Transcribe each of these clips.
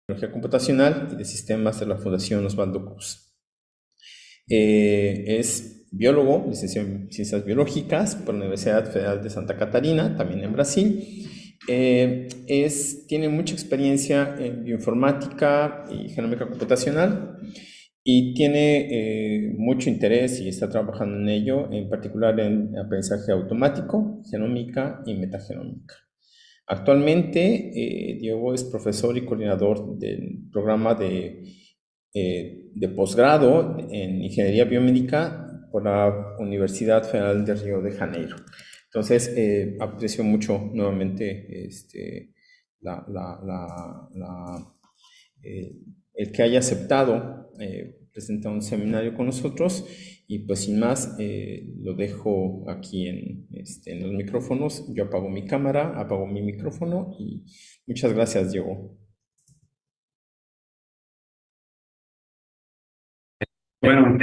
Tecnología Computacional y de Sistemas de la Fundación Osvaldo Cruz. Es biólogo, licenciado en Ciencias Biológicas por la Universidad Federal de Santa Catarina, también en Brasil. Tiene mucha experiencia en bioinformática y genómica computacional y tiene mucho interés y está trabajando en ello, en particular en aprendizaje automático, genómica y metagenómica. Actualmente, Diego es profesor y coordinador del programa de posgrado en Ingeniería Biomédica por la Universidad Federal de Río de Janeiro. Entonces, aprecio mucho nuevamente la, eh, el que haya aceptado presentar un seminario con nosotros y pues sin más lo dejo aquí en los micrófonos. Yo apago mi cámara, apago mi micrófono y muchas gracias, Diego. Bueno,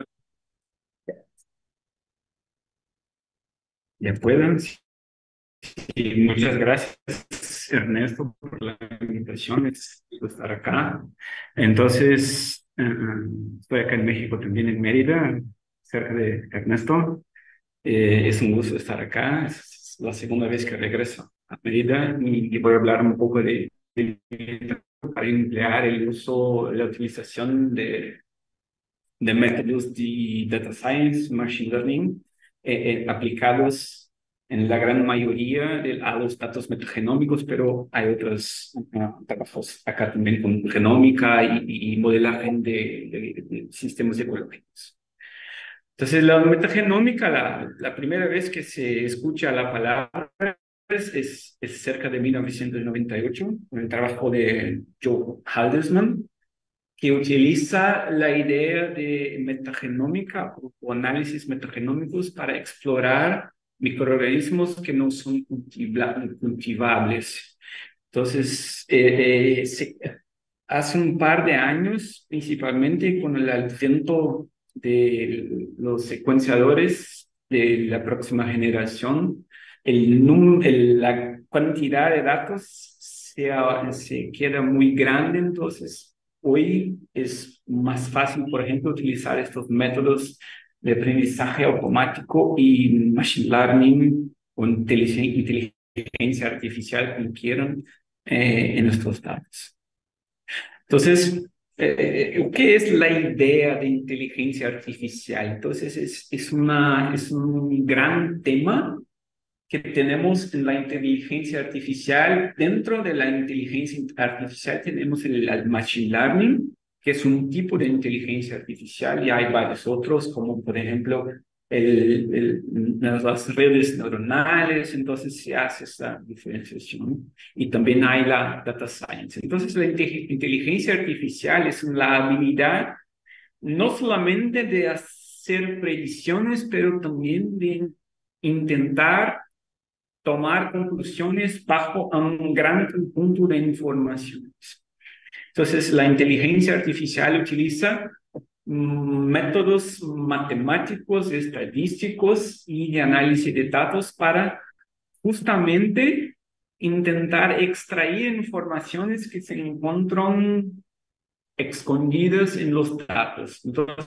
ya puedan. Y muchas gracias, Ernesto, por la invitación. Es un gusto estar acá. Entonces, estoy acá en México, también en Mérida, cerca de Ernesto. Es un gusto estar acá. Es la segunda vez que regreso a Mérida y voy a hablar un poco para emplear el uso, la utilización de métodos de data science, machine learning, aplicados en la gran mayoría a los datos metagenómicos, pero hay otros trabajos acá también con genómica y modelaje de sistemas ecológicos. Entonces, la metagenómica, la primera vez que se escucha la palabra es cerca de 1998, con el trabajo de Joe Haldersman, que utiliza la idea de metagenómica o análisis metagenómicos para explorar microorganismos que no son cultivables. Entonces, hace un par de años, principalmente con el advento de los secuenciadores de la próxima generación, la cantidad de datos se queda muy grande. Entonces, hoy es más fácil, por ejemplo, utilizar estos métodos de aprendizaje automático y machine learning o inteligencia artificial, como quieran, en estos datos. Entonces, ¿qué es la idea de inteligencia artificial? Entonces, es un gran tema que tenemos en la inteligencia artificial. Dentro de la inteligencia artificial tenemos el machine learning, que es un tipo de inteligencia artificial, y hay varios otros, como por ejemplo las redes neuronales. Entonces se hace esta diferenciación. Y también hay la data science. Entonces la inteligencia artificial es la habilidad no solamente de hacer predicciones, pero también de intentar tomar conclusiones bajo un gran conjunto de informaciones. Entonces, la inteligencia artificial utiliza métodos matemáticos, estadísticos y de análisis de datos para justamente intentar extraer informaciones que se encuentran escondidas en los datos. Entonces,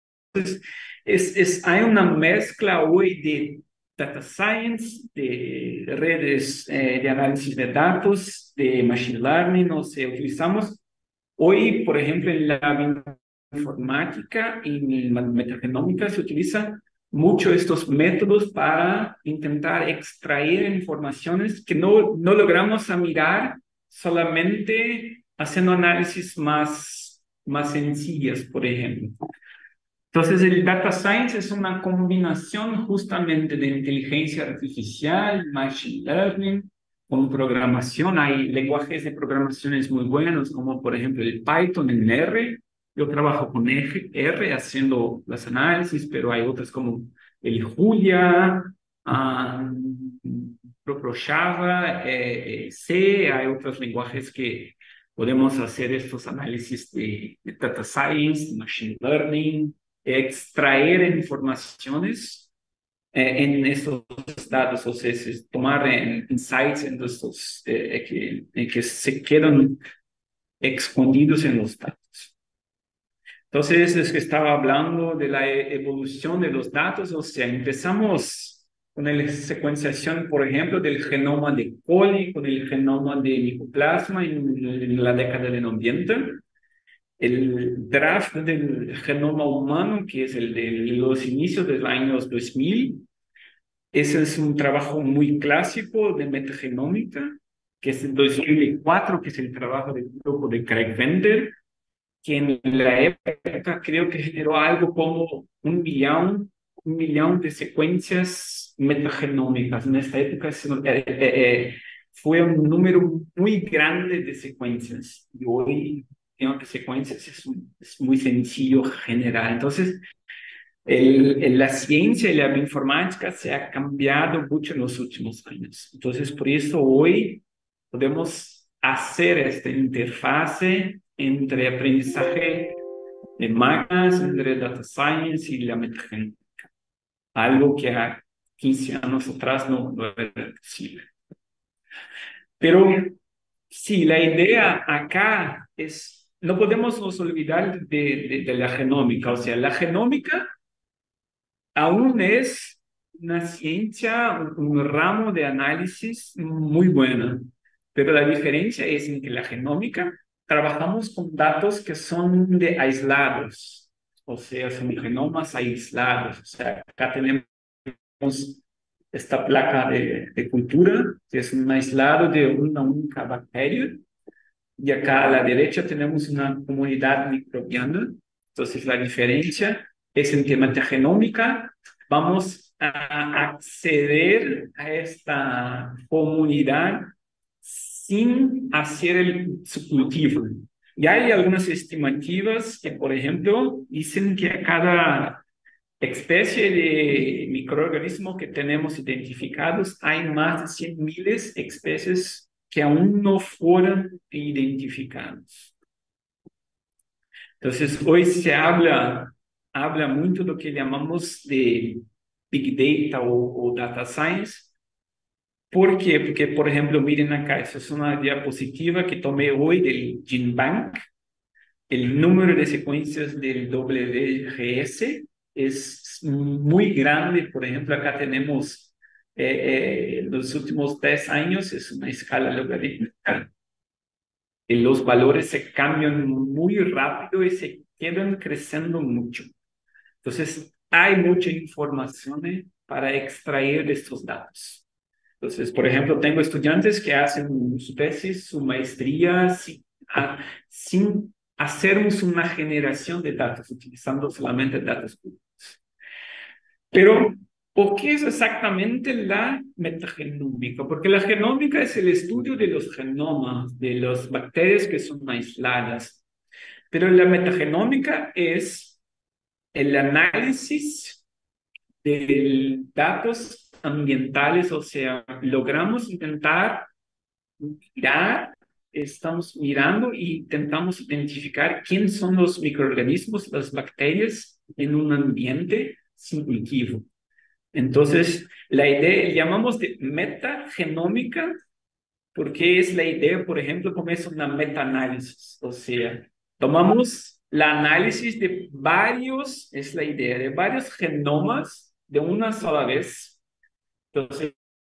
hay una mezcla hoy de data science, de redes de análisis de datos, de machine learning. O sea, utilizamos hoy, por ejemplo, en la informática y en la metagenómica se utiliza mucho estos métodos para intentar extraer informaciones que no logramos a mirar solamente haciendo análisis más sencillas, por ejemplo. Entonces, el data science es una combinación justamente de inteligencia artificial, machine learning, con programación. Hay lenguajes de programaciones muy buenos, como por ejemplo el Python en R. Yo trabajo con R haciendo los análisis, pero hay otros como el Julia, ah, propio Java, C. Hay otros lenguajes que podemos hacer estos análisis de data science, machine learning, extraer informaciones en estos datos. O sea, tomar insights en estos que se quedan escondidos en los datos. Entonces, es que estaba hablando de la evolución de los datos, o sea, empezamos con la secuenciación, por ejemplo, del genoma de coli, con el genoma de micoplasma en la década del 90. El draft del genoma humano, que es el de los inicios de los años 2000, ese es un trabajo muy clásico de metagenómica, que es el 2004, que es el trabajo del grupo de Craig Venter, que en la época creo que generó algo como un millón de secuencias metagenómicas. En esta época fue un número muy grande de secuencias. Y hoy tengo que secuencias es muy sencillo generar. Entonces, la ciencia y la bioinformática se ha cambiado mucho en los últimos años. Entonces, por eso hoy podemos hacer esta interfase entre aprendizaje de máquinas, entre data science y la metagenética. Algo que a 15 años atrás no era posible. Pero sí, la idea acá es, no podemos nos olvidar de la genómica. O sea, la genómica aún es una ciencia, un ramo de análisis muy buena, pero la diferencia es en que la genómica trabajamos con datos que son de aislados, o sea, son genomas aislados. O sea, acá tenemos esta placa de cultura, que es un aislado de una única bacteria, y acá a la derecha tenemos una comunidad microbiana. Entonces, la diferencia es en que metagenómica vamos a acceder a esta comunidad sin hacer su cultivo. Y hay algunas estimativas que, por ejemplo, dicen que a cada especie de microorganismo que tenemos identificados, hay más de 100.000 especies que aún no fueron identificadas. Entonces, hoy se habla mucho de lo que llamamos de Big Data o Data Science. ¿Por qué? Porque, por ejemplo, miren acá, esa es una diapositiva que tomé hoy del GenBank. El número de secuencias del WGS es muy grande. Por ejemplo, acá tenemos los últimos 10 años, es una escala logarítmica. Los valores se cambian muy rápido y se quedan creciendo mucho. Entonces, hay mucha información para extraer de estos datos. Entonces, por ejemplo, tengo estudiantes que hacen su tesis, su maestría, sin hacernos una generación de datos, utilizando solamente datos públicos. Pero, ¿por qué es exactamente la metagenómica? Porque la genómica es el estudio de los genomas, de las bacterias que son aisladas. Pero la metagenómica es el análisis de datos ambientales, o sea, logramos intentar mirar, estamos mirando e intentamos identificar quién son los microorganismos, las bacterias en un ambiente sin cultivo. Entonces, la idea, llamamos de metagenómica, porque es la idea, por ejemplo, como es una metaanálisis, o sea, tomamos la análisis de varios, es la idea, de varios genomas de una sola vez. Entonces,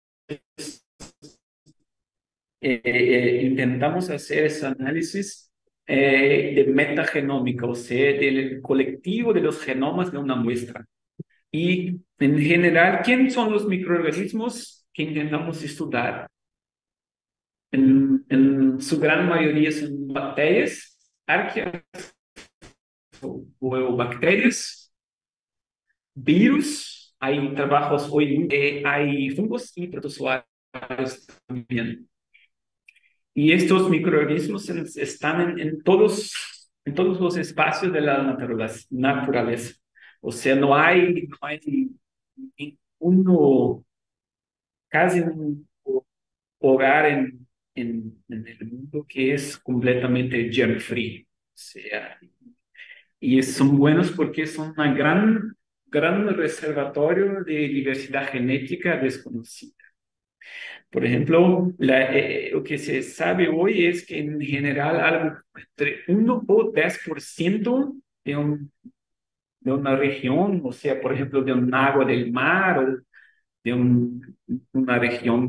intentamos hacer ese análisis de metagenómica, o sea, del colectivo de los genomas de una muestra. Y en general, ¿quiénes son los microorganismos que intentamos estudiar? En su gran mayoría son bacterias, arqueas o bacterias, virus, hay trabajos hoy, hay fungos y protozoarios también. Y estos microorganismos están en todos los espacios de la naturaleza. O sea, no hay uno, casi un hogar en el mundo que es completamente germ free. O sea, y son buenos porque son una gran reservatorio de diversidad genética desconocida. Por ejemplo, lo que se sabe hoy es que en general algo entre 1 o 10% de una región, o sea, por ejemplo, de un agua del mar o de una región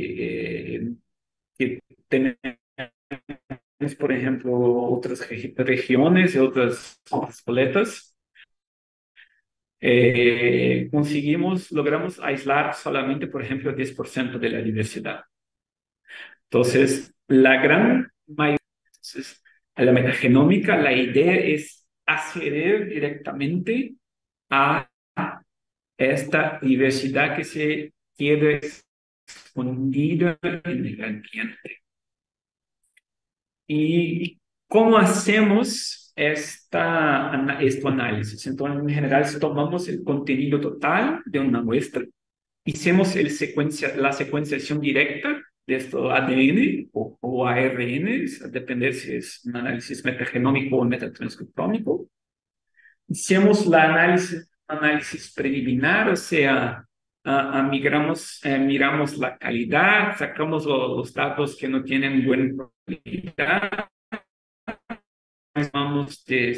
que tenemos, por ejemplo, otras regiones y otras boletas, logramos aislar solamente, por ejemplo, 10% de la diversidad. Entonces, la gran mayoría, entonces, a la metagenómica, la idea es acceder directamente a esta diversidad que se queda escondida en el ambiente. ¿Y cómo hacemos este análisis? Entonces, en general, tomamos el contenido total de una muestra, hicimos la secuenciación directa de esto ADN o ARN, a depender si es un análisis metagenómico o metatranscriptómico. Hicimos análisis preliminar, o sea, miramos la calidad, sacamos los datos que no tienen buena calidad, vamos de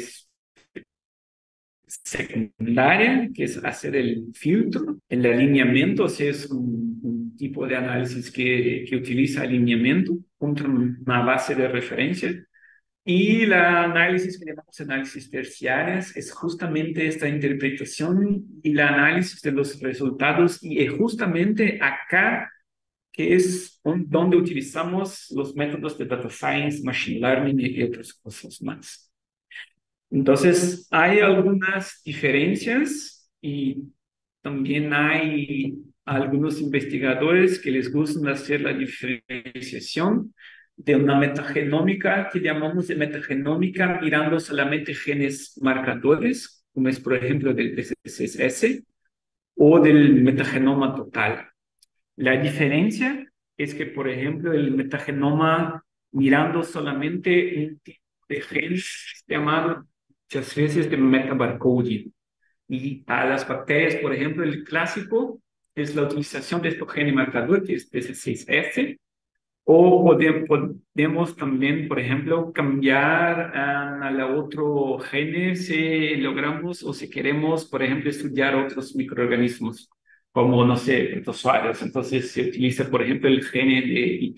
secundaria, que es hacer el filtro, el alineamiento, o sea, es un tipo de análisis que utiliza alineamiento contra una base de referencia. Y el análisis que llamamos análisis terciarias es justamente esta interpretación y el análisis de los resultados, y es justamente acá que es donde utilizamos los métodos de data science, machine learning y otras cosas más. Entonces, hay algunas diferencias y también hay algunos investigadores que les gusta hacer la diferenciación de una metagenómica que llamamos de metagenómica mirando solamente genes marcadores, como es por ejemplo del TCCS, o del metagenoma total. La diferencia es que, por ejemplo, el metagenoma mirando solamente un tipo de genes llamado muchas veces de metabarcoding. Y a las bacterias, por ejemplo, el clásico es la utilización de este gen marcador, que es TC6S, o podemos también, por ejemplo, cambiar a la otro gene si logramos o si queremos, por ejemplo, estudiar otros microorganismos, como, no sé, protozoarios. Entonces se utiliza, por ejemplo, el gene de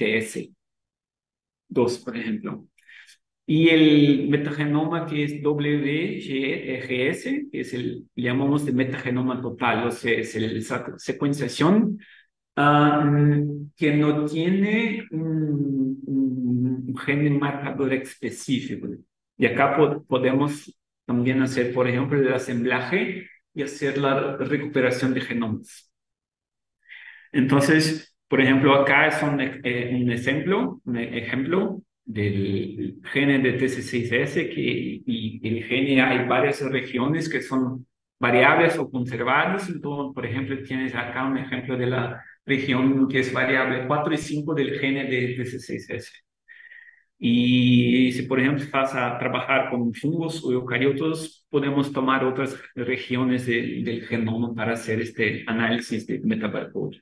ITS2, por ejemplo. Y el metagenoma que es WGS, que es llamamos de metagenoma total, o sea, es la secuenciación que no tiene un gen marcador específico. Y acá podemos también hacer, por ejemplo, el asemblaje y hacer la recuperación de genomas. Entonces, por ejemplo, acá es un ejemplo del gene de TC6S, y el gene hay varias regiones que son variables o conservadas. Entonces, por ejemplo, tienes acá un ejemplo de la región que es variable 4 y 5 del gene de TC6S. Y si, por ejemplo, vas a trabajar con fungos o eucariotos, podemos tomar otras regiones del genoma para hacer este análisis de metabarcode.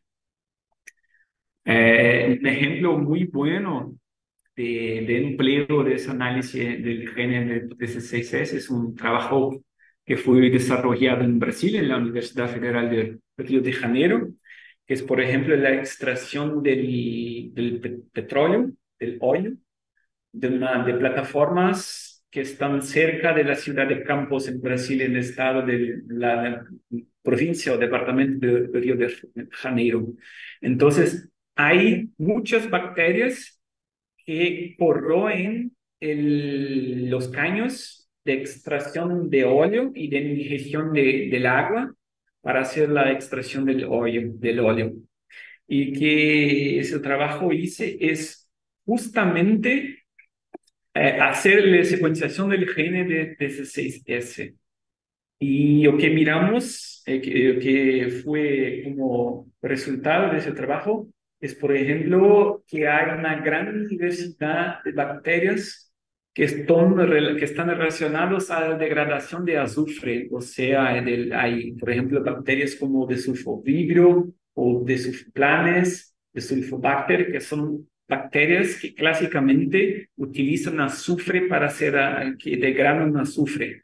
Un ejemplo muy bueno de empleo de ese análisis del gen de TC6S es un trabajo que fue desarrollado en Brasil, en la Universidad Federal de Río de Janeiro, que es, por ejemplo, la extracción del petróleo, del óleo, de plataformas que están cerca de la ciudad de Campos, en Brasil, en el estado de la provincia o departamento de Río de Janeiro. Entonces, hay muchas bacterias que corroen los caños de extracción de óleo y de ingestión del agua para hacer la extracción del óleo. Y que ese trabajo hice es justamente hacer la secuenciación del gene de TC6S. Y lo que miramos, que fue como resultado de ese trabajo, es, por ejemplo, que hay una gran diversidad de bacterias que están relacionadas a la degradación de azufre. O sea, hay, por ejemplo, bacterias como de sulfovibrio o de sulfoplanes, de Sulfobacter, que son bacterias que clásicamente utilizan azufre para hacer, que degradan azufre.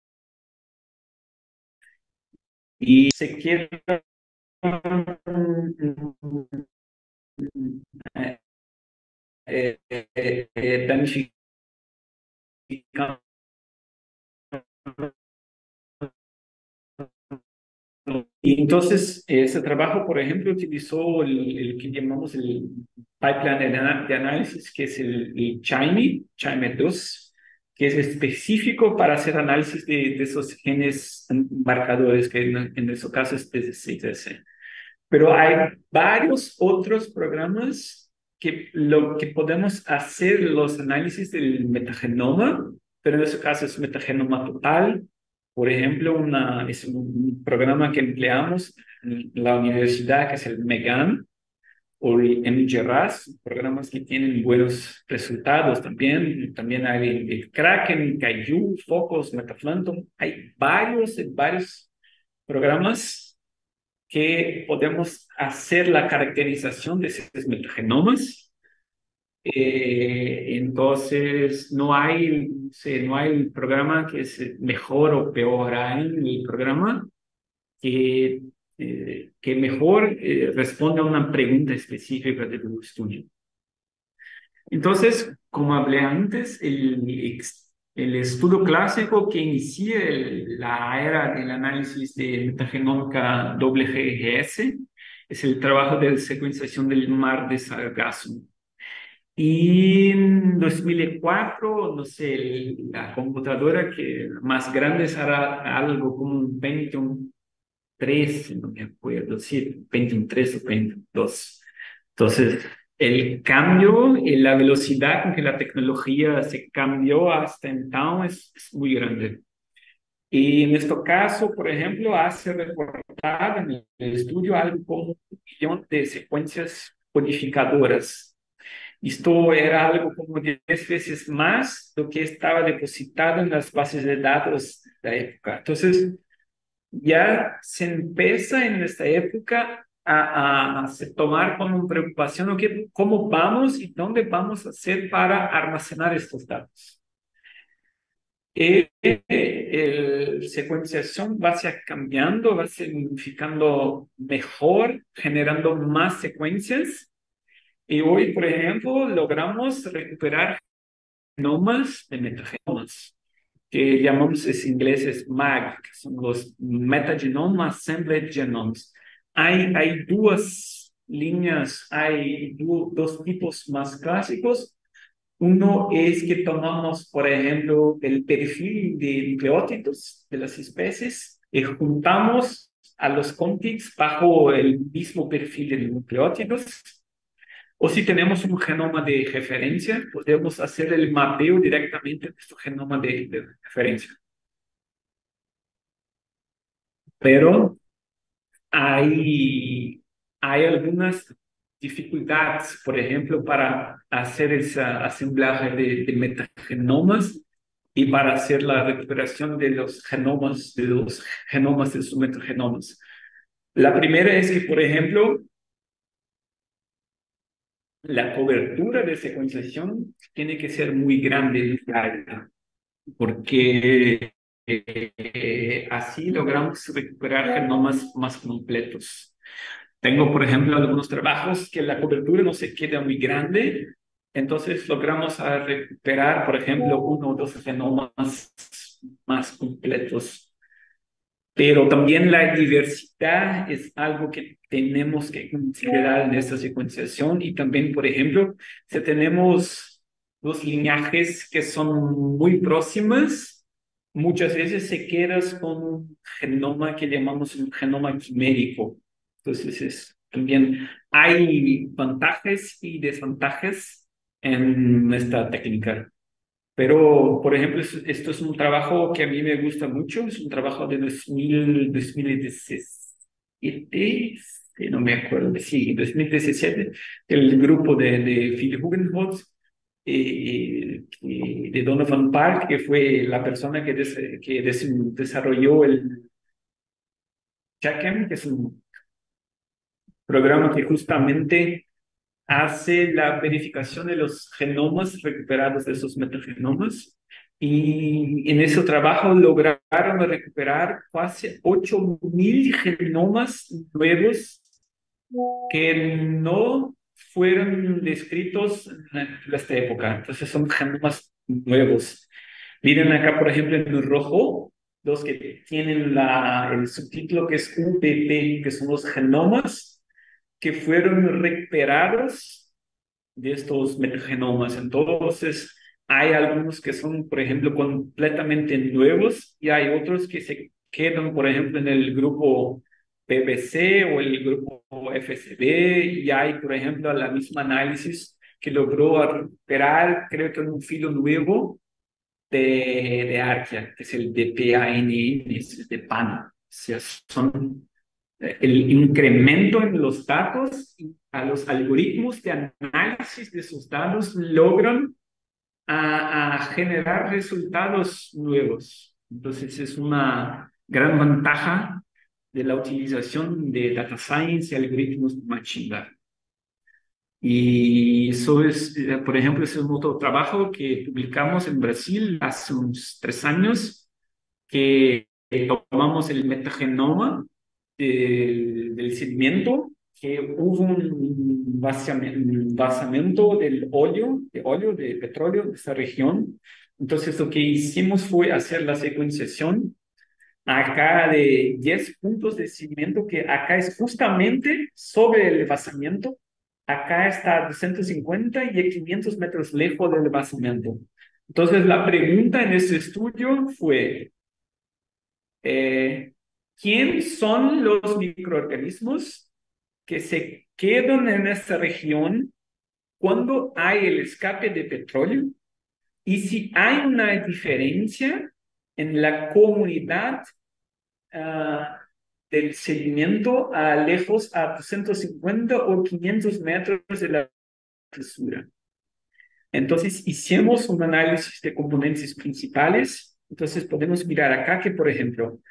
Y se quedan danificando. Y entonces, ese trabajo, por ejemplo, utilizó el que llamamos el pipeline de análisis, que es el Chime 2, que es específico para hacer análisis de esos genes marcadores, que en nuestro caso es TC6S. Pero hay varios otros programas que lo que podemos hacer los análisis del metagenoma, pero en este caso es metagenoma total. Por ejemplo, es un programa que empleamos en la universidad que es el MEGAN o el MGRAS, programas que tienen buenos resultados también. También hay el Kraken, Kaiju, Focus, Metaflantum. Hay varios programas que podemos hacer la caracterización de esos metagenomas. Entonces, no hay programa que es mejor o peor. Hay el programa que mejor responde a una pregunta específica de tu estudio. Entonces, como hablé antes, el estudio clásico que inicia la era del análisis de metagenómica WGS es el trabajo de secuenciación del mar de Sargasso. Y en 2004, no sé, la computadora que más grande será algo como un Pentium 3, no me acuerdo, sí, Pentium 3 o Pentium 2. Entonces, el cambio y la velocidad con que la tecnología se cambió hasta entonces es muy grande. Y en este caso, por ejemplo, hace reportar en el estudio algo como 1 millón de secuencias codificadoras. Esto era algo como 10 veces más lo que estaba depositado en las bases de datos de la época. Entonces, ya se empieza en esta época a se tomar como preocupación cómo vamos y dónde vamos a hacer para almacenar estos datos. La secuenciación va a ser cambiando, va a ser significando mejor, generando más secuencias. Y hoy, por ejemplo, logramos recuperar genomas de metagenomas, que llamamos en inglés es MAG, que son los Metagenome Assembled Genomes. Hay dos líneas, hay dos tipos más clásicos. Uno es que tomamos, por ejemplo, el perfil de nucleótidos de las especies y juntamos a los contigs bajo el mismo perfil de nucleótidos. O si tenemos un genoma de referencia, podemos hacer el mapeo directamente de nuestro genoma de referencia. Pero hay algunas dificultades, por ejemplo, para hacer esa asamblaje de metagenomas y para hacer la recuperación de los genomas de sus metagenomas. La primera es que, por ejemplo, la cobertura de secuenciación tiene que ser muy grande, porque así logramos recuperar genomas más completos. Tengo, por ejemplo, algunos trabajos que la cobertura no se queda muy grande, entonces logramos recuperar, por ejemplo, 1 o 2 genomas más completos. Pero también la diversidad es algo que tenemos que considerar en esta secuenciación y también, por ejemplo, si tenemos dos linajes que son muy próximas, muchas veces se queda con un genoma que llamamos un genoma quimérico. Entonces, también hay ventajas y desventajas en esta técnica. Pero, por ejemplo, esto es un trabajo que a mí me gusta mucho, es un trabajo de 2017, no me acuerdo, sí, 2017, el grupo de Phil Hugenholtz, de Donovan Park, que fue la persona que desarrolló el CHACM, que es un programa que justamente hace la verificación de los genomas recuperados de esos metagenomas. Y en ese trabajo lograron recuperar casi 8.000 genomas nuevos que no fueron descritos en esta época. Entonces son genomas nuevos. Miren acá, por ejemplo, en el rojo, los que tienen el subtítulo que es UPP, que son los genomas que fueron recuperados de estos metagenomas. Entonces, hay algunos que son, por ejemplo, completamente nuevos y hay otros que se quedan, por ejemplo, en el grupo PBC o el grupo FSB y hay, por ejemplo, la misma análisis que logró recuperar, creo que un filo nuevo de Arquia, que es el de PANN, es el de PAN. O sea, son el incremento en los datos y a los algoritmos de análisis de esos datos logran a generar resultados nuevos. Entonces es una gran ventaja de la utilización de data science y algoritmos de machine learning. Y eso es, por ejemplo, ese es un otro trabajo que publicamos en Brasil hace unos 3 años, que tomamos el metagenoma del sedimento, que hubo un vaciamiento del óleo, de petróleo de esa región. Entonces lo que hicimos fue hacer la secuenciación acá de 10 puntos de sedimento, que acá es justamente sobre el vaciamiento. Acá está a 250 y a 500 metros lejos del vaciamiento. Entonces la pregunta en ese estudio fue, ¿quién son los microorganismos que se quedan en esta región cuando hay el escape de petróleo? Y si hay una diferencia en la comunidad ah, del sedimento a lejos a 250 o 500 metros de la fisura. Entonces hicimos un análisis de componentes principales. Entonces podemos mirar acá que, por ejemplo,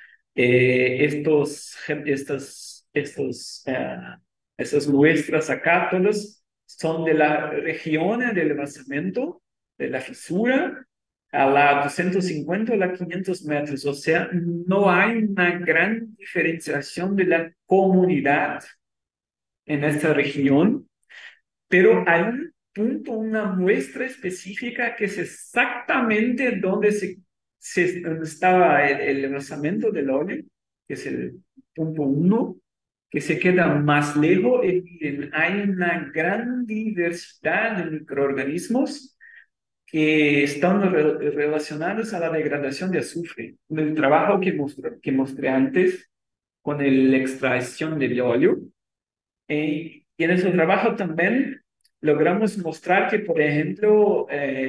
estas muestras acá, todas son de la región del basamento, de la fisura, a la 250 o la 500 metros. O sea, no hay una gran diferenciación de la comunidad en esta región, pero hay un punto, una muestra específica que es exactamente donde donde estaba el basamento del óleo, que es el punto 1, que se queda más lejos. Y miren, hay una gran diversidad de microorganismos que están relacionados a la degradación de azufre. En el trabajo que mostré antes con la extracción del óleo, y en ese trabajo también logramos mostrar que, por ejemplo,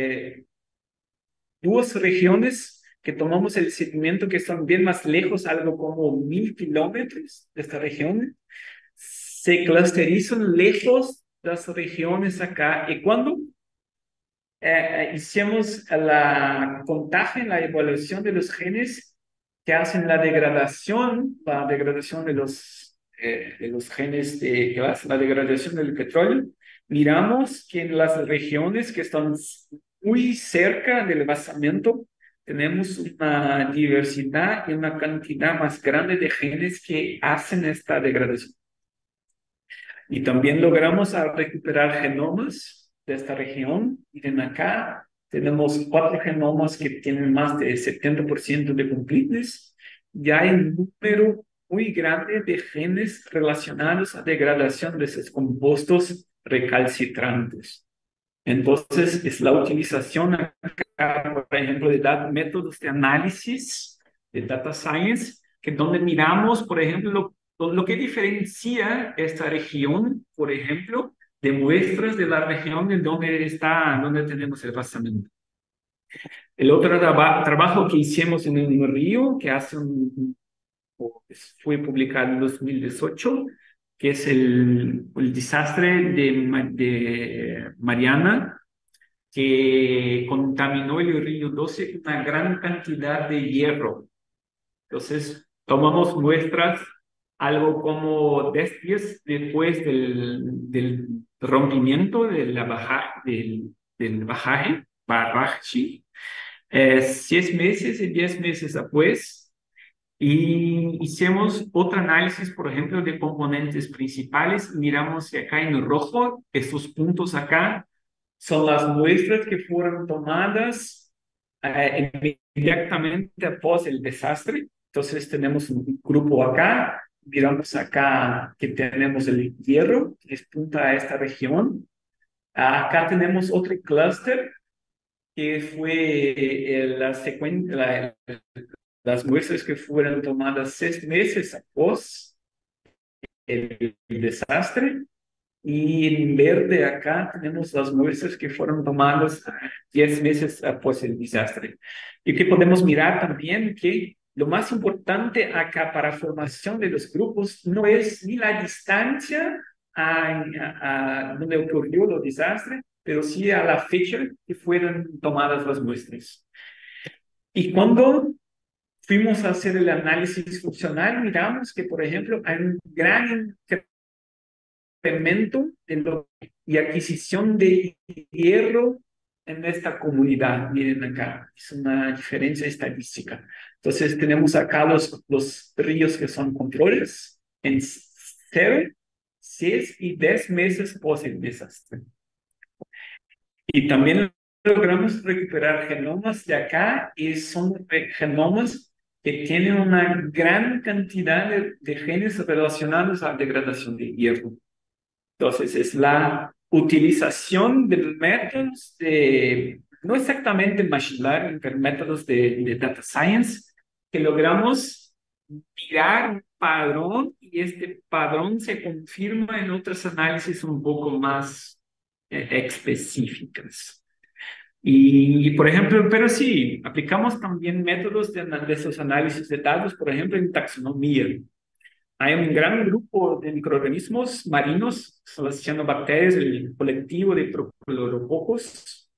dos regiones que tomamos el sedimento que están bien más lejos, algo como 1.000 kilómetros de esta región, se clusterizan lejos de las regiones acá. Y cuando hicimos la contagio, la evaluación de los genes que hacen la degradación de los genes que hacen la degradación del petróleo, miramos que en las regiones que están muy cerca del basamento tenemos una diversidad y una cantidad más grande de genes que hacen esta degradación. Y también logramos recuperar genomas de esta región. Miren acá, tenemos 4 genomas que tienen más de 70% de completeness. Y hay un número muy grande de genes relacionados a degradación de esos compuestos recalcitrantes. Entonces, es la utilización acá, por ejemplo, de métodos de análisis, de data science, que donde miramos, por ejemplo, lo que diferencia esta región, por ejemplo, de muestras de la región en donde tenemos el basamento. El otro trabajo que hicimos en el Río, que fue publicado en 2018, que es el desastre de Mariana, que contaminó el río 12 con una gran cantidad de hierro. Entonces, tomamos muestras algo como 10 días después rompimiento de del bajaje, barraje, 6 meses y 10 meses después. Y hicimos otro análisis, por ejemplo, de componentes principales. Miramos que acá en rojo, estos puntos acá son las muestras que fueron tomadas inmediatamente após el desastre. Entonces tenemos un grupo acá, miramos acá que tenemos el hierro, que apunta a esta región. Acá tenemos otro clúster que fue la secuencia, las muestras que fueron tomadas 6 meses após el desastre. Y en verde acá tenemos las muestras que fueron tomadas 10 meses após el desastre. Y que podemos mirar también que lo más importante acá para formación de los grupos no es ni la distancia a donde ocurrió el desastre, pero sí a la fecha que fueron tomadas las muestras. Y cuando fuimos a hacer el análisis funcional, miramos que, por ejemplo, hay un gran incremento y adquisición de hierro en esta comunidad. Miren acá, es una diferencia estadística. Entonces tenemos acá los ríos que son controles en 0, 6 y 10 meses post el desastre. Y también logramos recuperar genomas de acá y son genomas que tienen una gran cantidad de genes relacionados a la degradación de hierro. Entonces, es la utilización de métodos no exactamente machine learning, pero métodos de data science, que logramos mirar un padrón y este padrón se confirma en otros análisis un poco más específicas. Y, por ejemplo, pero sí, aplicamos también métodos de esos análisis de datos, por ejemplo, en taxonomía. Hay un gran grupo de microorganismos marinos, son las cianobacterias, el colectivo de prochlorococos,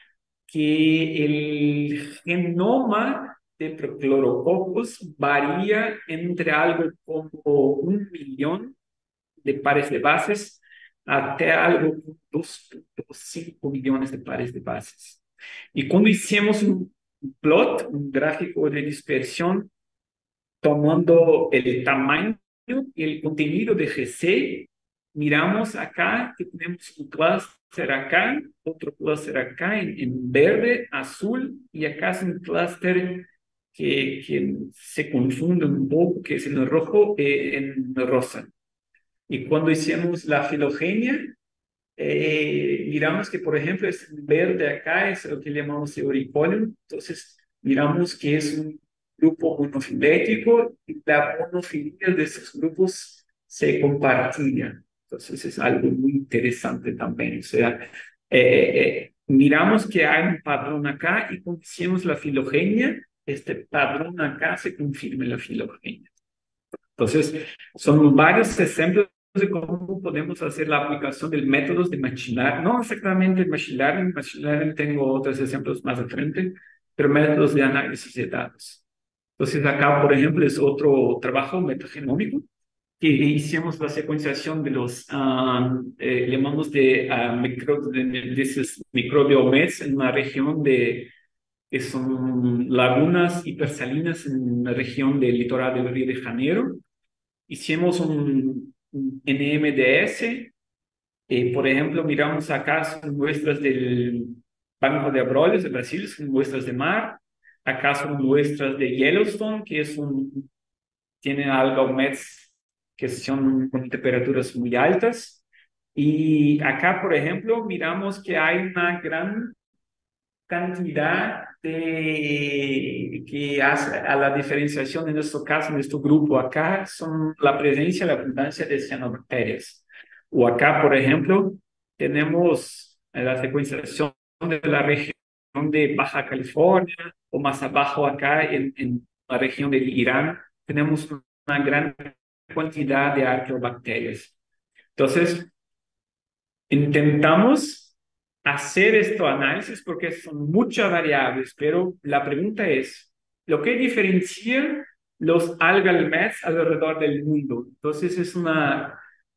que el genoma de prochlorococos varía entre algo como 1 millón de pares de bases hasta algo como 2,5 millones de pares de bases. Y cuando hicimos un plot, un gráfico de dispersión, tomando el tamaño y el contenido de GC, miramos acá que tenemos un clúster acá, otro clúster acá en verde, azul, y acá es un clúster que se confunde un poco, que es en rojo, en rosa. Y cuando hicimos la filogenia, miramos que, por ejemplo, es verde acá, es lo que llamamos Euriponium. Entonces, miramos que es un grupo monofilético y la monofilia de esos grupos se compartía. Entonces, es algo muy interesante también. O sea, miramos que hay un patrón acá y cuando hicimos la filogenia, este patrón acá se confirma en la filogenia. Entonces, son varios ejemplos de cómo podemos hacer la aplicación de métodos de machine learning, no exactamente machine learning tengo otros ejemplos más al frente, pero métodos de análisis de datos. Entonces, acá, por ejemplo, es otro trabajo metagenómico, que hicimos la secuenciación de los, llamamos de esos microbiomes en una región que son lagunas hipersalinas en la región del litoral de Río de Janeiro. Hicimos un NMDS, por ejemplo, miramos acá son muestras del Banco de Abrolhos de Brasil, son muestras de mar. Acá son muestras de Yellowstone, que tiene algas que son con temperaturas muy altas. Y acá, por ejemplo, miramos que hay una gran cantidad que hace a la diferenciación en nuestro caso, en nuestro grupo acá, son la presencia y la abundancia de cianobacterias. O acá, por ejemplo, tenemos la secuenciación de la región de Baja California, o más abajo acá en la región del Irán, tenemos una gran cantidad de arqueobacterias. Entonces, intentamos hacer este análisis porque son muchas variables, pero la pregunta es, ¿lo que diferencia los algal mats alrededor del mundo? Entonces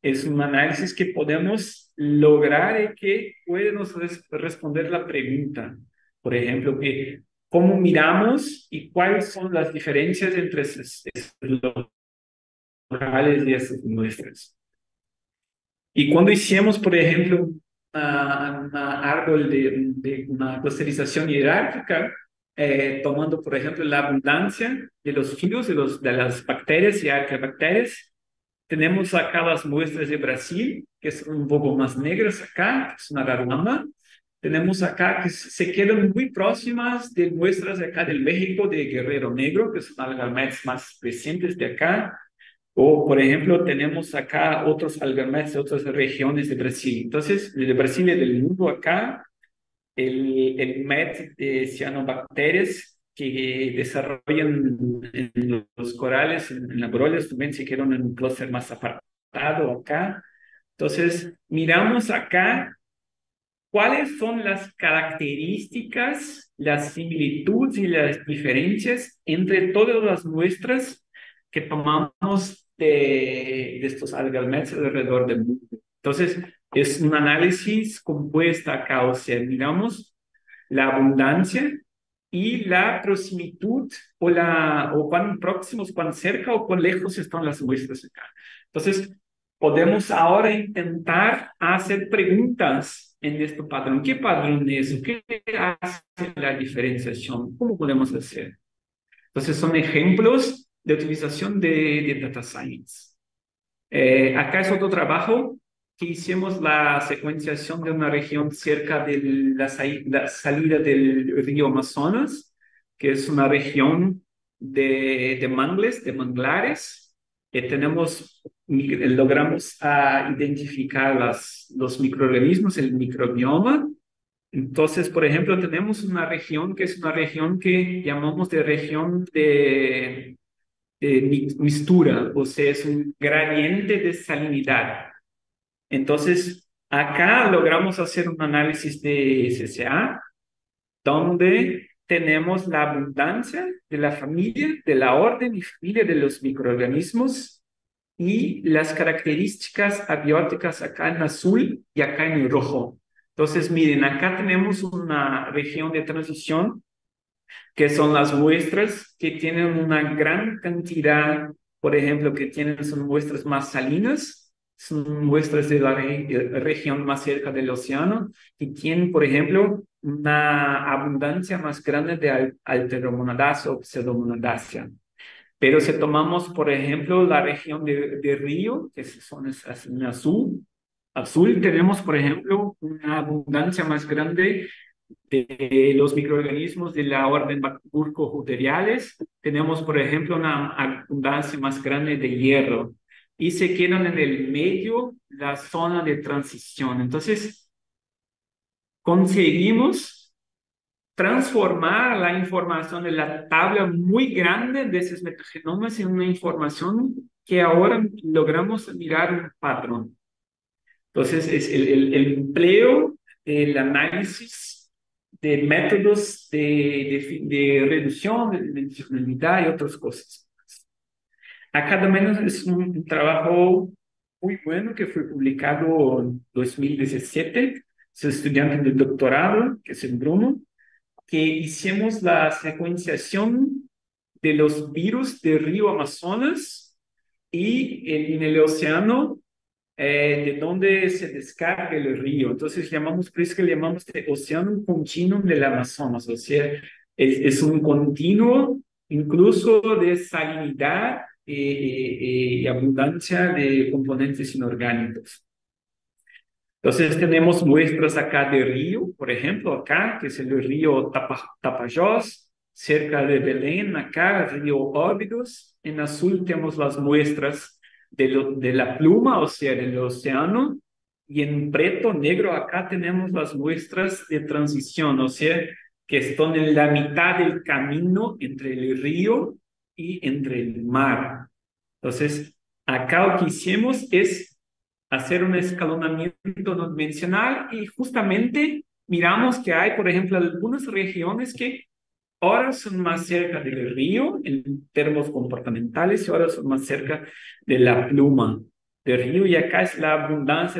Es un análisis que podemos lograr y que puede nos responder la pregunta. Por ejemplo, que cómo miramos y cuáles son las diferencias entre los locales y esas muestras. Y cuando hicimos, por ejemplo, una árbol de una clusterización jerárquica, tomando, por ejemplo, la abundancia de los filos de las bacterias y arqueabacterias, tenemos acá las muestras de Brasil, que son un poco más negras acá, que es una rarama. Tenemos acá que se quedan muy próximas de muestras de acá del México, de Guerrero Negro, que son algametes más recientes de acá. O, por ejemplo, tenemos acá otros algametes de otras regiones de Brasil. Entonces, de Brasil y del mundo acá, el MET de cianobacterias que desarrollan en los corales, en las brollas, también se quedan en un clúster más apartado acá. Entonces, miramos acá cuáles son las características, las similitudes y las diferencias entre todas las muestras que tomamos de estos algametes alrededor del mundo. Entonces, es un análisis compuesto acá, o sea, miramos la abundancia y la proximitud o cuán próximos, cuán cerca o cuán lejos están las muestras acá. Entonces, podemos ahora intentar hacer preguntas en este patrón. ¿Qué patrón es? ¿Qué hace la diferenciación? ¿Cómo podemos hacer? Entonces, son ejemplos de utilización de Data Science. Acá es otro trabajo que hicimos la secuenciación de una región cerca de la salida del río Amazonas, que es una región de mangles, de manglares. Logramos identificar los microorganismos, el microbioma. Entonces, por ejemplo, tenemos una región que es una región que llamamos de región de mistura, o sea, es un gradiente de salinidad. Entonces, acá logramos hacer un análisis de SSA, donde tenemos la abundancia de la familia, de la orden y familia de los microorganismos y las características abióticas acá en azul y acá en el rojo. Entonces, miren, acá tenemos una región de transición que son las muestras que tienen una gran cantidad, por ejemplo, que tienen, son muestras más salinas, son muestras de la región más cerca del océano, y tienen, por ejemplo, una abundancia más grande de Alteromonadácea o Pseudomonadácea. Pero si tomamos, por ejemplo, la región de Río, que son esas en azul tenemos, por ejemplo, una abundancia más grande de los microorganismos de la orden Burkholdeриales. Tenemos, por ejemplo, una abundancia más grande de hierro y se quedan en el medio la zona de transición. Entonces, conseguimos transformar la información de la tabla muy grande de esos metagenomas en una información que ahora logramos mirar un patrón. Entonces, es el empleo del análisis de métodos de reducción, de dimensionalidad y otras cosas. Acá también es un trabajo muy bueno que fue publicado en 2017. Es estudiante del doctorado, que es el Bruno, que hicimos la secuenciación de los virus del río Amazonas y en el océano de donde se descarga el río. Entonces llamamos, por eso que le llamamos de océano continuum del Amazonas, o sea, es un continuo incluso de salinidad y abundancia de componentes inorgánicos. Entonces tenemos muestras acá de río, por ejemplo, acá, que es el río Tapajós, cerca de Belén, acá, el río Óbidos. En azul tenemos las muestras de la pluma, o sea, del océano. Y en preto negro acá tenemos las muestras de transición, o sea, que están en la mitad del camino entre el río y entre el mar. Entonces, acá lo que hicimos es hacer un escalonamiento no dimensional y justamente miramos que hay, por ejemplo, algunas regiones que ahora son más cerca del río en términos comportamentales y ahora son más cerca de la pluma. de río y acá es la abundancia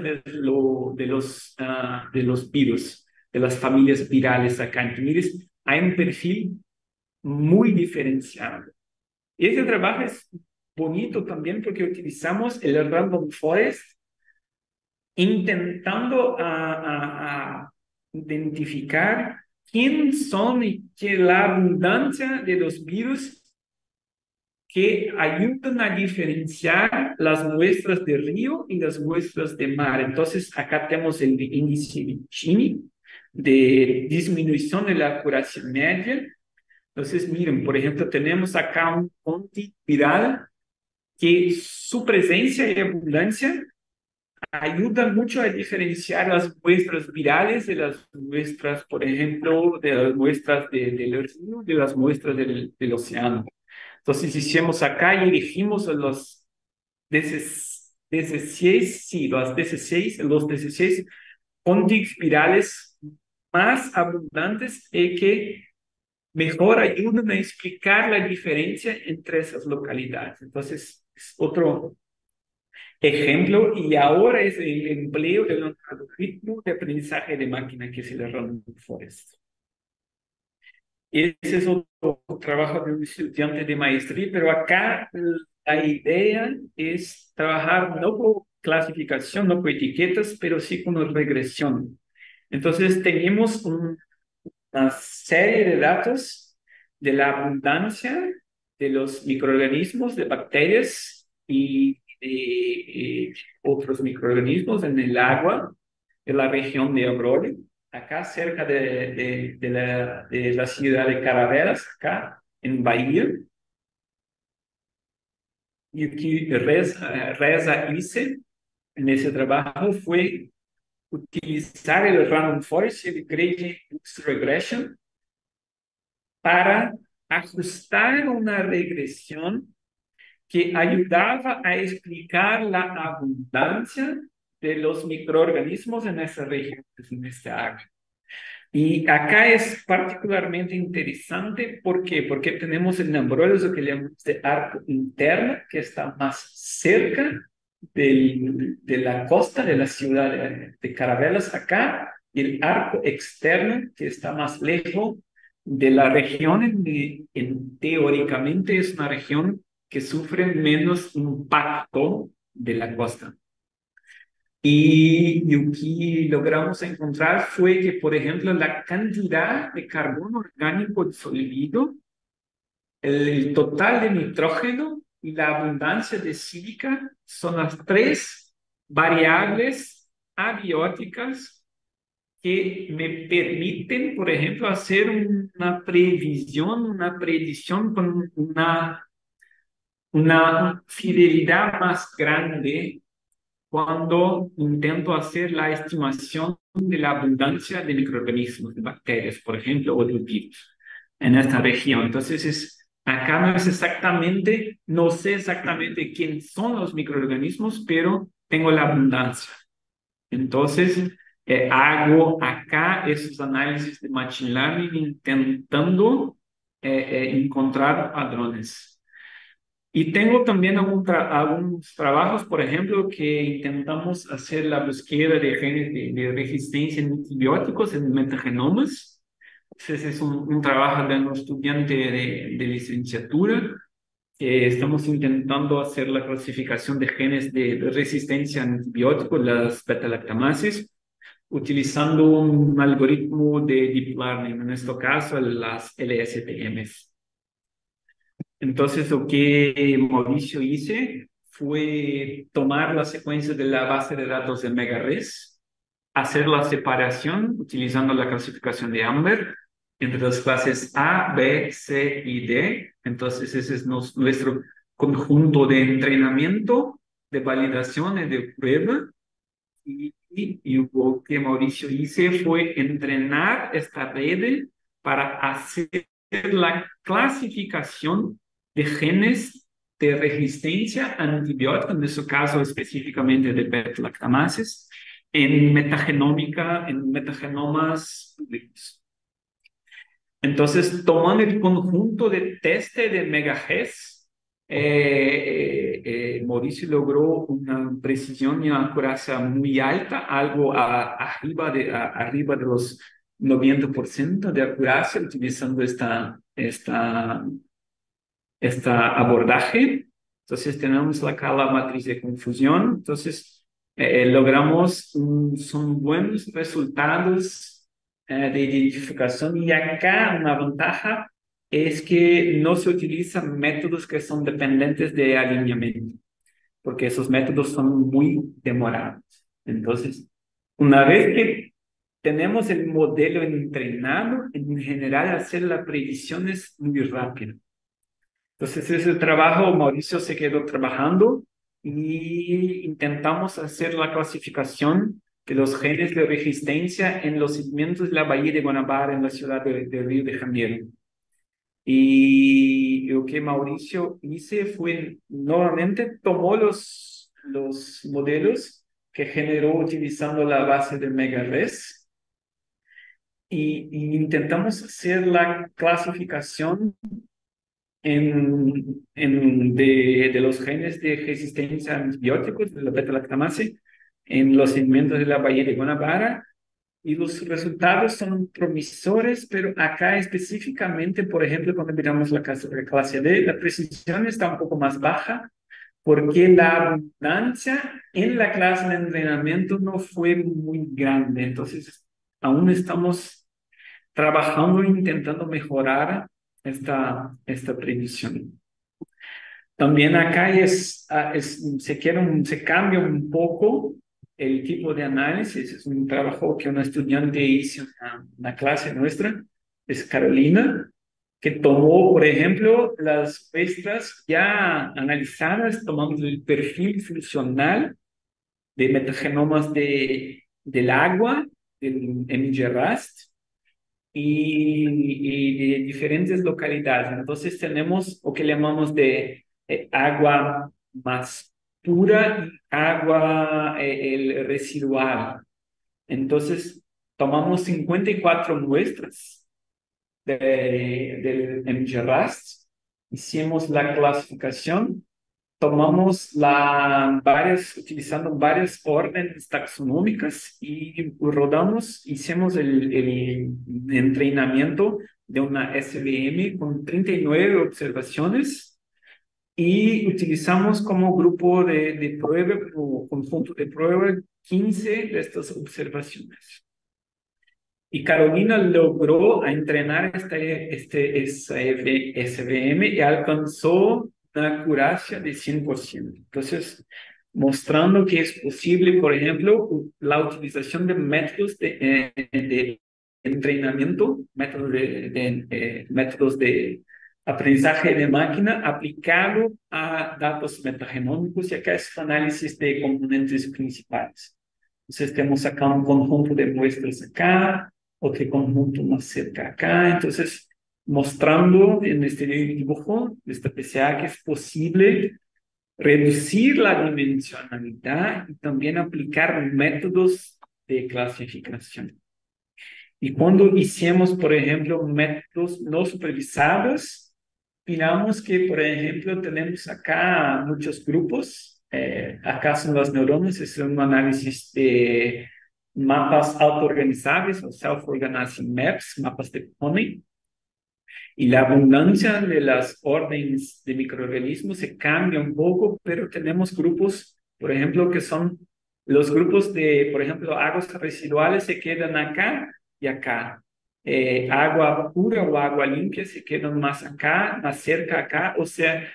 de los virus, de las familias virales acá. Entonces, mires, hay un perfil muy diferenciado. Y este trabajo es bonito también porque utilizamos el Random Forest intentando a identificar quién son y qué la abundancia de los virus que ayudan a diferenciar las muestras de río y las muestras de mar. Entonces, acá tenemos el índice de Gini, de disminución de la curación media. Entonces, miren, por ejemplo, tenemos acá un antiviral que su presencia y abundancia ayudan mucho a diferenciar las muestras virales de las muestras, por ejemplo, de las muestras del río, de las muestras del océano. Entonces hicimos acá y elegimos los 16, sí, los 16 cónticos virales más abundantes y que mejor ayudan a explicar la diferencia entre esas localidades. Entonces, es otro ejemplo, y ahora es el empleo de un algoritmo de aprendizaje de máquina que es el Random Forest. Ese es otro trabajo de un estudiante de maestría, pero acá la idea es trabajar no con clasificación, no con etiquetas, pero sí con regresión. Entonces, tenemos una serie de datos de la abundancia de los microorganismos, de bacterias y de otros microorganismos en el agua de la región de Abreu, acá cerca de la ciudad de Caravelas, acá en Bahía. Y aquí Reza hice en ese trabajo fue utilizar el Random Forest y el Gradient Regression para ajustar una regresión que ayudaba a explicar la abundancia de los microorganismos en esa región, en esta área. Y acá es particularmente interesante, ¿por qué? Porque tenemos el lo que llamamos de arco interno, que está más cerca de la costa de la ciudad de Caravelas acá, y el arco externo, que está más lejos de la región, teóricamente es una región que sufre menos impacto de la costa. Y lo que logramos encontrar fue que, por ejemplo, la cantidad de carbono orgánico disolvido, el total de nitrógeno y la abundancia de sílica son las tres variables abióticas que me permiten, por ejemplo, hacer una previsión, una predicción con una fidelidad más grande cuando intento hacer la estimación de la abundancia de microorganismos, de bacterias, por ejemplo, o de virus en esta región. Entonces, acá no sé exactamente quiénes son los microorganismos, pero tengo la abundancia. Entonces, hago acá esos análisis de Machine Learning intentando encontrar patrones. Y tengo también algunos trabajos, por ejemplo, que intentamos hacer la búsqueda de genes de resistencia en antibióticos en metagenomas. Ese es un trabajo de un estudiante de licenciatura. Estamos intentando hacer la clasificación de genes de resistencia a antibióticos, las beta-lactamases, utilizando un algoritmo de deep learning, en este caso las LSTMs. Entonces, lo que Mauricio hice fue tomar la secuencia de la base de datos de MegaRes, hacer la separación utilizando la clasificación de Amber entre las clases A, B, C y D. Entonces, ese es nuestro conjunto de entrenamiento, de validación y de prueba. Y lo que Mauricio hice fue entrenar esta red para hacer la clasificación de genes de resistencia a antibióticos, en su caso específicamente de beta-lactamases, en metagenómica, en metagenomas públicos. Entonces, tomando el conjunto de test de MegaRes, Mauricio logró una precisión y una accuracia muy alta, algo arriba de los 90% de accuracia utilizando esta abordaje. Entonces tenemos acá la matriz de confusión. Entonces logramos, son buenos resultados de identificación. Y acá una ventaja es que no se utilizan métodos que son dependientes de alineamiento, porque esos métodos son muy demorados. Entonces, una vez que tenemos el modelo entrenado, en general hacer la predicción es muy rápido. Entonces, ese trabajo, Mauricio se quedó trabajando y intentamos hacer la clasificación de los genes de resistencia en los segmentos de la Bahía de Guanabara, en la ciudad de Río de Janeiro. Y lo que Mauricio hizo fue, nuevamente, tomó los modelos que generó utilizando la base de MegaRes y intentamos hacer la clasificación de los genes de resistencia a antibióticos, de la beta-lactamase, en los segmentos de la Bahía de Guanabara, y los resultados son promisores, pero acá específicamente, por ejemplo, cuando miramos la clase D, la precisión está un poco más baja, porque la abundancia en la clase de entrenamiento no fue muy grande. Entonces, aún estamos trabajando e intentando mejorar esta predicción. También acá se cambia un poco el tipo de análisis. Es un trabajo que una estudiante hizo en una clase nuestra, es Carolina, que tomó, por ejemplo, las muestras ya analizadas, tomamos el perfil funcional de metagenomas del agua, del MGRAST, y de diferentes localidades. Entonces tenemos lo que llamamos de agua más pura y agua el residual. Entonces tomamos 54 muestras del MGRAST, hicimos la clasificación, tomamos utilizando varias órdenes taxonómicas y rodamos, hicimos el entrenamiento de una SVM con 39 observaciones y utilizamos como grupo de prueba, como conjunto de prueba, 15 de estas observaciones. Y Carolina logró entrenar esa SVM y alcanzó una accuracia de 100%. Entonces, mostrando que es posible, por ejemplo, la utilización de métodos de entrenamiento, métodos de aprendizaje de máquina aplicado a datos metagenómicos, y acá es análisis de componentes principales. Entonces, tenemos acá un conjunto de muestras acá, otro conjunto más cerca acá. Entonces, mostrando en este dibujo, de esta PCA, que es posible reducir la dimensionalidad y también aplicar métodos de clasificación. Y cuando hicimos, por ejemplo, métodos no supervisados, miramos que, por ejemplo, tenemos acá muchos grupos. Acá son las neuronas, es un análisis de mapas autoorganizables o self-organizing maps, mapas de Pony. Y la abundancia de las órdenes de microorganismos se cambia un poco, pero tenemos grupos, por ejemplo, que son los grupos de, por ejemplo, aguas residuales se quedan acá y acá. Agua pura o agua limpia se quedan más acá, más cerca acá. O sea,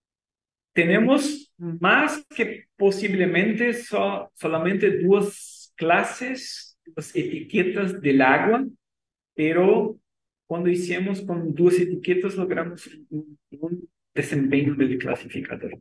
tenemos más que posiblemente solamente dos clases, dos etiquetas del agua, pero cuando hicimos con dos etiquetas logramos un desempeño del clasificador.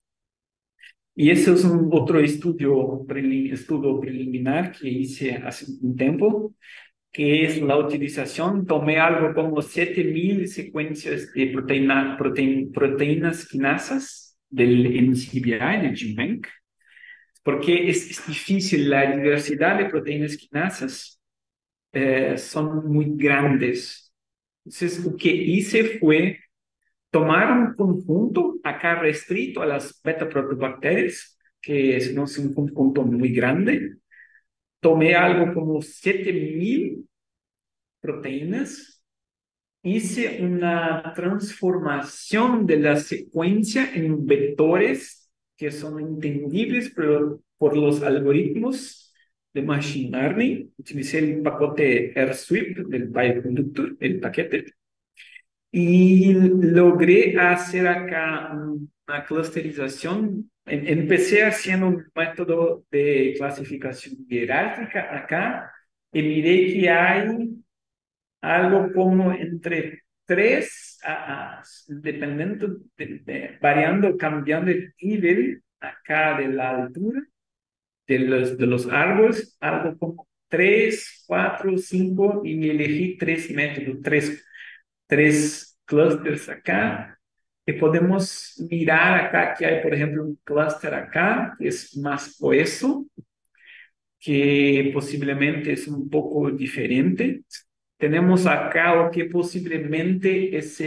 Y ese es otro estudio preliminar que hice hace un tiempo, que es la utilización. Tomé algo como 7.000 secuencias de proteínas quinasas del NCBI, del GenBank, porque es difícil, la diversidad de proteínas quinasas son muy grandes. Entonces, lo que hice fue tomar un conjunto acá restrito a las beta-proteobacterias, que no es un conjunto muy grande. Tomé algo como 7000 proteínas, hice una transformación de la secuencia en vectores que son entendibles por los algoritmos de Machine Learning. Utilicé el paquete AirSweep del Bioconductor, el paquete, y logré hacer acá una clusterización. Empecé haciendo un método de clasificación jerárquica acá y miré que hay algo como entre tres, dependiendo, variando, cambiando el nivel acá de la altura de los árboles, algo como tres, cuatro, cinco, y elegí tres métodos, tres clusters acá, que podemos mirar acá que hay, por ejemplo, un clúster acá, que es más coeso, que posiblemente es un poco diferente. Tenemos acá o que posiblemente es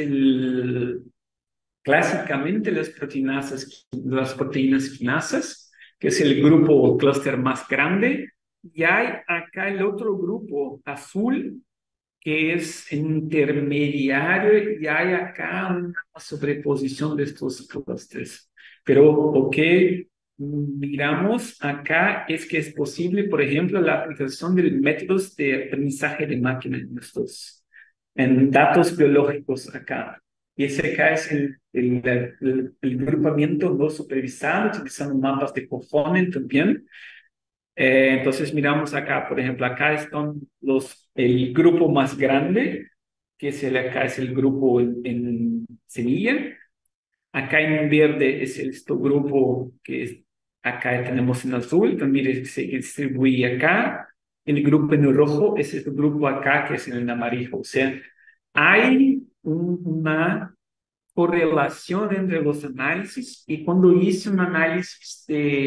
clásicamente las proteínas quinasas, que es el grupo o clúster más grande. Y hay acá el otro grupo azul, que es intermediario, y hay acá una sobreposición de estos clústeres. Pero lo que miramos acá es que es posible, por ejemplo, la aplicación de métodos de aprendizaje de máquina en datos biológicos acá. Y ese acá es el grupamiento no supervisado, utilizando mapas de cojones también. Entonces miramos acá, por ejemplo, acá están el grupo más grande, que es acá es el grupo en semilla. Acá en verde es este grupo acá tenemos en azul, también se distribuye acá. El grupo en rojo es este grupo acá que es en el amarillo. O sea, hay una correlación entre los análisis, y cuando hice un análisis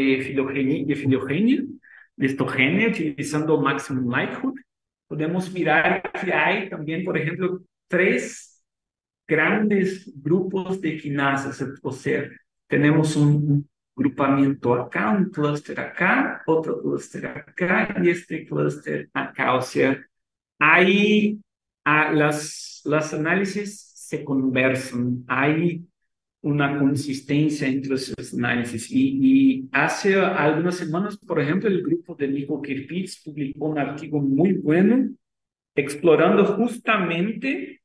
de histogenia utilizando Maximum Likelihood, podemos mirar que hay también, por ejemplo, tres grandes grupos de quinasas. O sea, tenemos un grupamiento acá, un clúster acá, otro clúster acá y este clúster acá. O sea, hay las análisis se conversan, hay una consistencia entre esos análisis. Y hace algunas semanas, por ejemplo, el grupo de Nico Kirpitz publicó un artículo muy bueno explorando justamente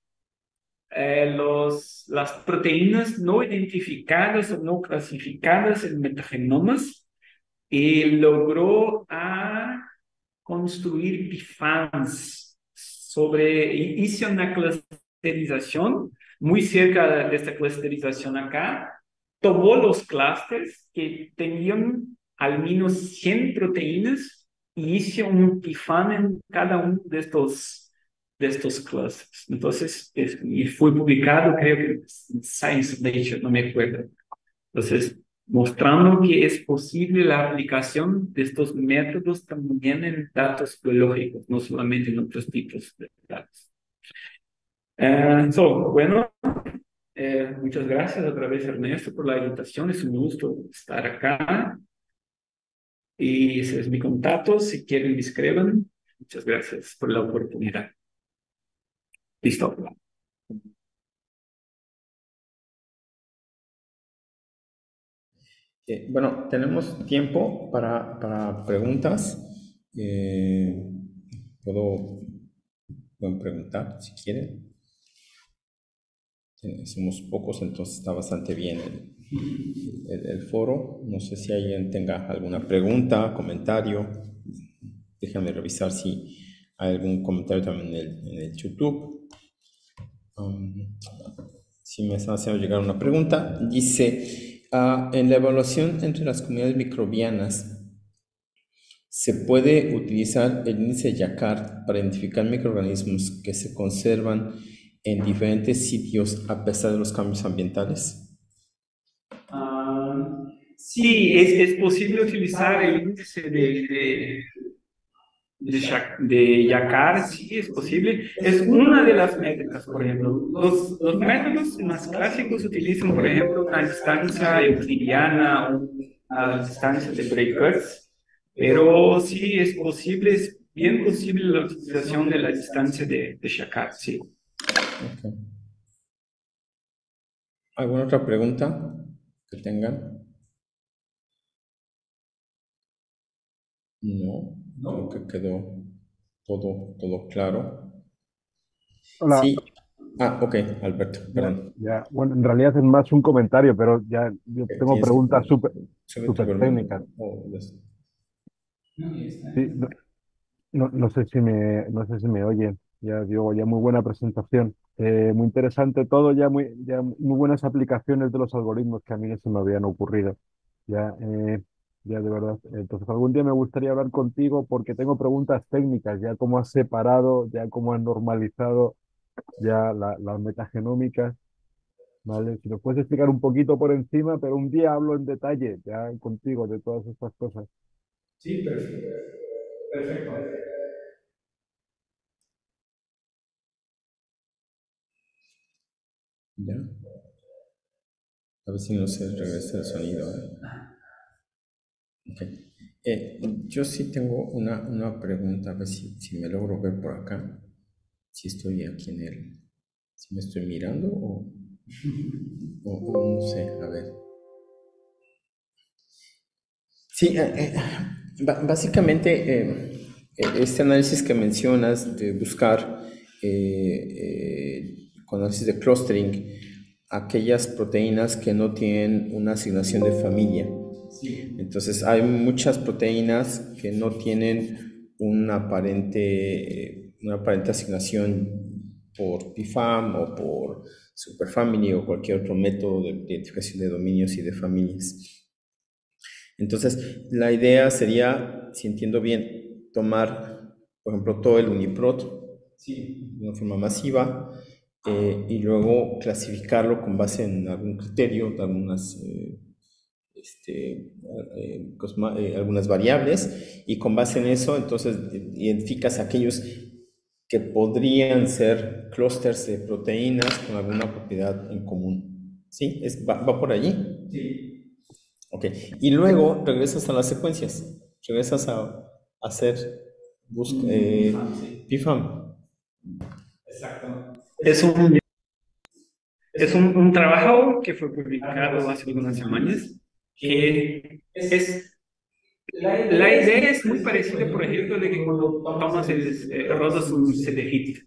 las proteínas no identificadas o no clasificadas en metagenomas, y logró construir PFANs hice una clusterización muy cerca de esta clusterización acá, tomó los clústeres que tenían al menos 100 proteínas y hice un PFAN en cada uno de estos clústeres. Entonces, y fue publicado, creo que en Science Nature, no me acuerdo. Entonces, mostrando que es posible la aplicación de estos métodos también en datos biológicos, no solamente en otros tipos de datos. Bueno, muchas gracias otra vez, Ernesto, por la invitación. Es un gusto estar acá. Y ese es mi contacto. Si quieren, me escriban. Muchas gracias por la oportunidad. Listo. Bueno, tenemos tiempo para preguntas. Puedo, pueden preguntar si quieren. Somos pocos, entonces está bastante bien el foro. No sé si alguien tenga alguna pregunta, comentario. Déjame revisar si hay algún comentario también en el YouTube. Si me está haciendo llegar una pregunta. Dice, en la evaluación entre las comunidades microbianas, ¿se puede utilizar el índice Jacquard para identificar microorganismos que se conservan en diferentes sitios a pesar de los cambios ambientales? Sí, es posible utilizar el índice de Yakar, sí es posible. Es una de las métricas, por ejemplo. Los métodos más clásicos utilizan, por ejemplo, una distancia euclidiana o una distancia de Breit-Kurz, pero sí es posible, es bien posible la utilización de la distancia de Yakar, sí. Ok. ¿Alguna otra pregunta que tengan? No, creo que quedó todo claro. Hola, Sí. Ah, ok, Alberto, ya, perdón. ya. Bueno, en realidad es más un comentario, pero ya yo tengo ¿Tienes que preguntas subir tu súper volumen? técnicas. O Sí, no sé si no sé si me oyen. Ya digo, ya muy buena presentación. Muy interesante todo, ya muy buenas aplicaciones de los algoritmos que a mí no se me habían ocurrido. Ya, ya de verdad. Entonces, algún día me gustaría hablar contigo porque tengo preguntas técnicas, ya cómo has separado, ya cómo has normalizado ya las metagenómicas. ¿Vale? Si nos puedes explicar un poquito por encima, pero un día hablo en detalle ya contigo de todas estas cosas. Sí, perfecto. Perfecto. Ya. A ver si no se regresa el sonido. Ok. Yo sí tengo una pregunta, a ver si me logro ver por acá. Si estoy aquí en el. Si me estoy mirando o no sé, a ver. Sí, básicamente este análisis que mencionas de buscar con análisis de clustering aquellas proteínas que no tienen una asignación de familia. Sí. Entonces hay muchas proteínas que no tienen una aparente asignación por PFAM o por Superfamily o cualquier otro método de identificación de dominios y de familias. Entonces, la idea sería, si entiendo bien, tomar, por ejemplo, todo el Uniprot sí, de una forma masiva y luego clasificarlo con base en algún criterio, algunas, algunas variables, y con base en eso, entonces, identificas aquellos que podrían ser clústeres de proteínas con alguna propiedad en común. ¿Sí? ¿Va por allí? Sí. Ok, y luego regresas a las secuencias, regresas a hacer PFAM. Exacto. Es un, es un trabajo que fue publicado hace algunas semanas que es, la idea es muy parecida, por ejemplo, de que cuando tomas rodas un CD-HIT,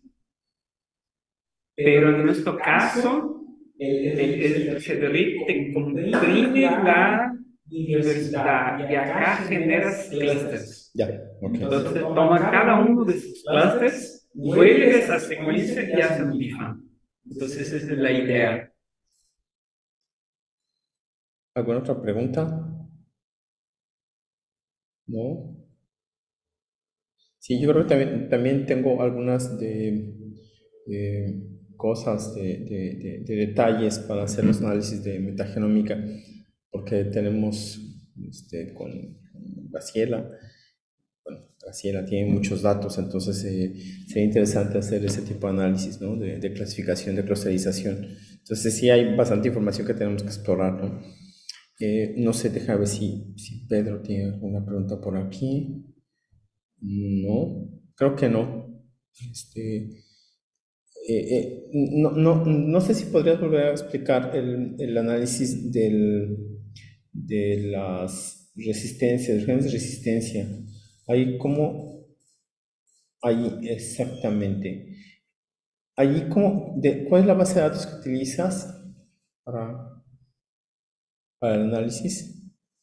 pero en nuestro caso, el CD-HIT te comprime la diversidad y acá generas clusters. Ya, ok. Entonces, toma cada uno de esos clusters, vuelve esa secuencia y hace un BIFAM. Entonces, esa es la idea. ¿Alguna otra pregunta? ¿No? Sí, yo creo que también tengo algunas cosas, de detalles para hacer los análisis de metagenómica, porque tenemos con Graciela, bueno, Graciela tiene muchos datos, entonces sería interesante hacer ese tipo de análisis, ¿no? De clasificación, de clusterización. Entonces sí hay bastante información que tenemos que explorar, ¿no? No sé, déjame ver si Pedro tiene alguna pregunta por aquí. No, creo que no. Este, no sé si podrías volver a explicar el análisis de las resistencias, los genes de resistencia. Ahí, ¿cómo? Ahí, exactamente. Allí, ¿cuál es la base de datos que utilizas para, para el análisis?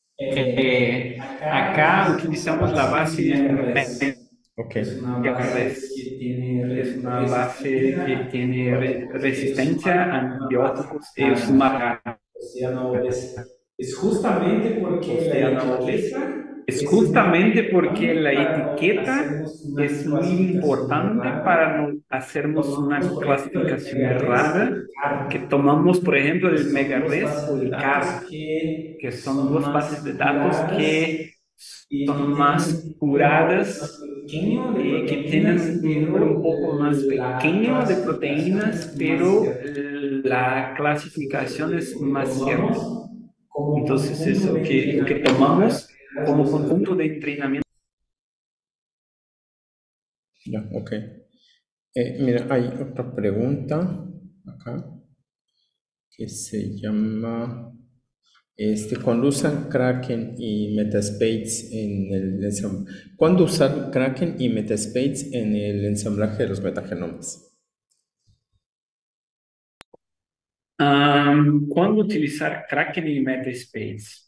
Acá utilizamos la base de Ok. Megares. Es una base que tiene resistencia a antibióticos. Es una Es justamente porque la osteanobles. etiqueta Es es justamente porque importante la para etiqueta hacernos una es muy clasificación importante errada. para no hacernos Tomamos, una por ejemplo, el clasificación megarres o errada, el que CAR, tomamos, por ejemplo, que el son dos megares bases o de el datos CAR, que que son son dos más bases de datos que claras son más curadas, que tienen un número un poco más pequeño de proteínas, pero la clasificación es más cierta. Entonces, es lo que tomamos como conjunto de entrenamiento. Ya, ok. Mira, hay otra pregunta acá que se llama, ¿cuándo usan Kraken y Metaspades en el ¿Cuándo usar Kraken y Metaspades en el ensamblaje de los metagenomas? ¿Cuándo utilizar Kraken y Metaspace?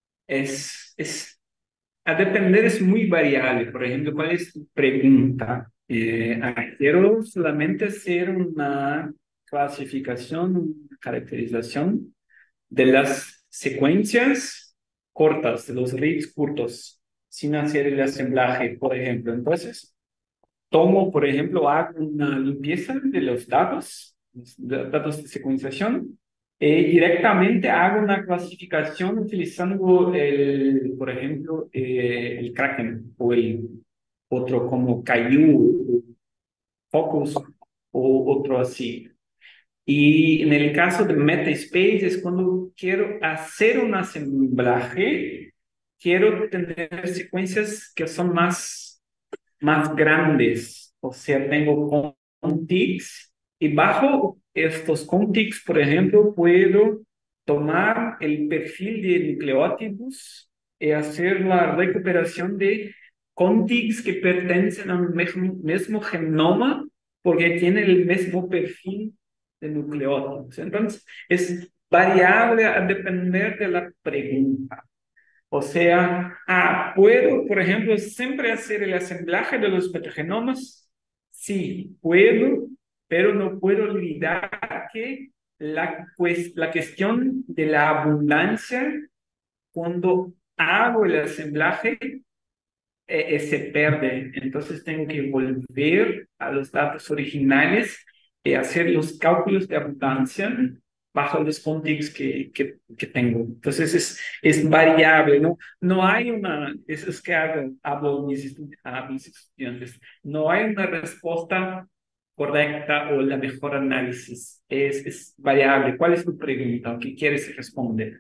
A depender es muy variable. Por ejemplo, ¿cuál es tu pregunta? Quiero solamente hacer una clasificación, una caracterización de las secuencias cortas, de los reads cortos, sin hacer el assemblaje, por ejemplo. Entonces, tomo, por ejemplo, hago una limpieza de los datos de secuenciación, directamente hago una clasificación utilizando por ejemplo, el Kraken o el otro como Caillou, Focus o otro así. Y en el caso de Metaspace es cuando quiero hacer un asemblaje, quiero tener secuencias que son más grandes. O sea, tengo contigs y bajo estos contigs, por ejemplo, puedo tomar el perfil de nucleótidos y hacer la recuperación de contigs que pertenecen al mismo genoma porque tienen el mismo perfil de nucleótidos. Entonces, es variable a depender de la pregunta. O sea, ¿puedo, por ejemplo, siempre hacer el assemblaje de los metagenomas? Sí, puedo, pero no puedo olvidar que la cuestión de la abundancia, cuando hago el assemblaje, se pierde. Entonces tengo que volver a los datos originales y hacer los cálculos de abundancia bajo los contextos que tengo. Entonces es variable, ¿no? No hay eso es que hablo a mis estudiantes, no hay una respuesta correcta o la mejor análisis, es variable. ¿Cuál es tu pregunta? ¿Qué quieres responder?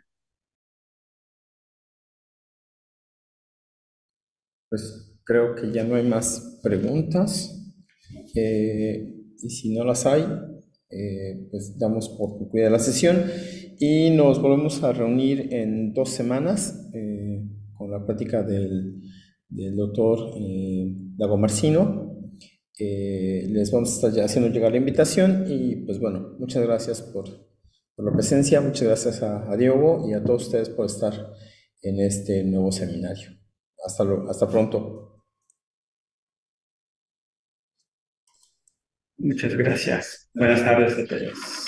Pues creo que ya no hay más preguntas. Y si no las hay, pues damos por concluida la sesión y nos volvemos a reunir en 2 semanas con la plática del doctor Dago Marcino. Les vamos a estar ya haciendo llegar la invitación y pues bueno, muchas gracias por la presencia, muchas gracias a Diego y a todos ustedes por estar en este nuevo seminario. Hasta pronto. Muchas gracias. Buenas tardes a todos.